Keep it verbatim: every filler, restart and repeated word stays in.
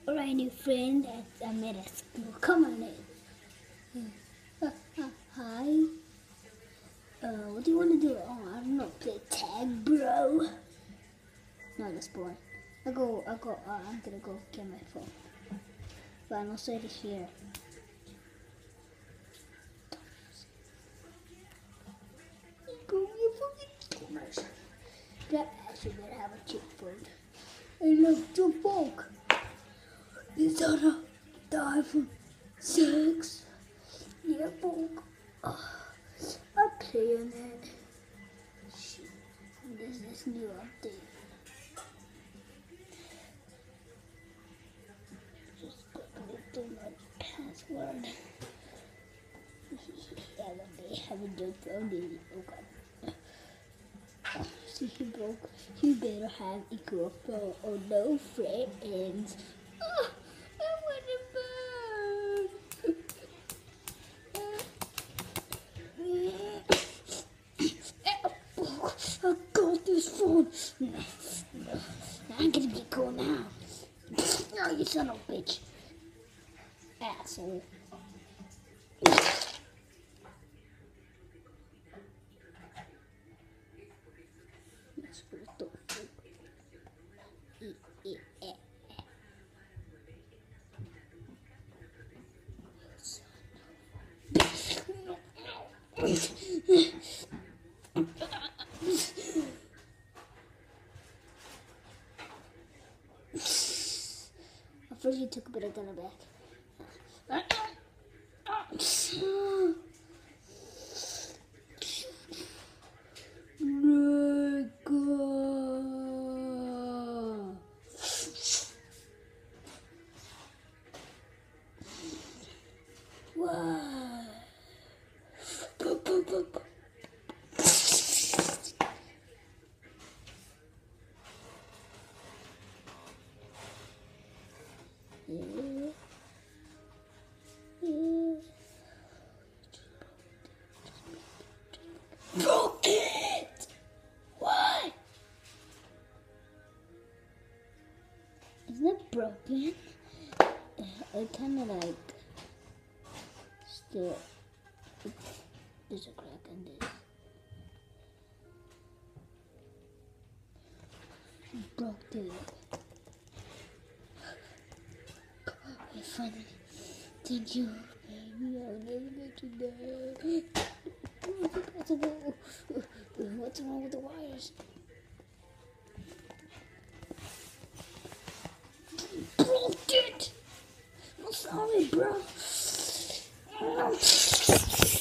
Alright, new friend that I met at school. Come on in. Uh, uh, hi. Uh, what do you want to do? Oh, I don't know. Play tag, bro. No, that's boring. I'll go, I'll go, uh, I'm gonna go get my phone. Final set is here. Go your fucking commercial. That actually better have a cheap phone. I love the folk. It's on a, the iPhone six. Yeah, folk. Oh, I'll play on that. Shit. There's this new update. Just quickly do my password. Yeah, one day have a joke phone. Oh god. Oh, see, he broke. You better have equal phone or no friends. Oh, I want a phone. I got this phone. No, no. I'm gonna be cool now. Oh, you son of a bitch. Asshole. First you took a bit of gunner back. What? Yeah. Yeah. Broke it! What? Isn't it broken? I kinda like still there's a crack in this. Broke it. I finally thank you, baby. I'll never let you down. What's wrong with the wires? Broke it! I'm sorry, bro.